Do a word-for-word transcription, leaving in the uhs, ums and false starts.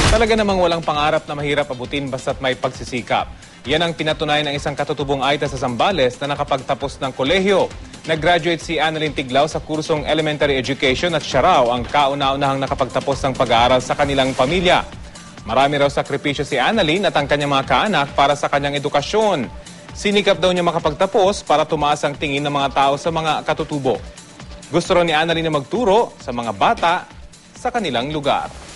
Talaga namang walang pangarap na mahirap abutin basta't may pagsisikap. Yan ang pinatunayan ng isang katutubong Aita sa Zambales na nakapagtapos ng kolehiyo. Nag-graduate si Annalyn Tiglao sa kursong Elementary Education at siya raw ang kauna-unahang nakapagtapos ng pag-aaral sa kanilang pamilya. Marami raw sakripisyo si Annalyn at ang kanyang mga kaanak para sa kanyang edukasyon. Sinikap daw niya makapagtapos para tumaas ang tingin ng mga tao sa mga katutubo. Gusto raw ni Annalyn na magturo sa mga bata sa kanilang lugar.